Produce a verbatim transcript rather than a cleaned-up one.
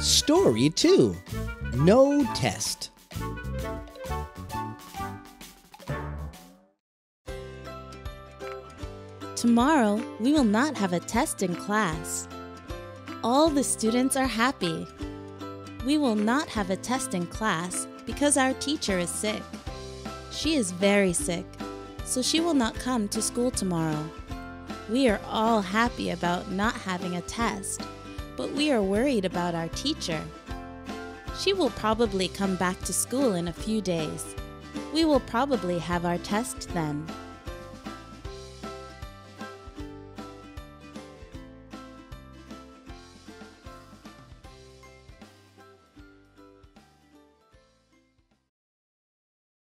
Story two. No test. Tomorrow, we will not have a test in class. All the students are happy. We will not have a test in class because our teacher is sick. She is very sick, so she will not come to school tomorrow. We are all happy about not having a test, but we are worried about our teacher. She will probably come back to school in a few days. We will probably have our test then.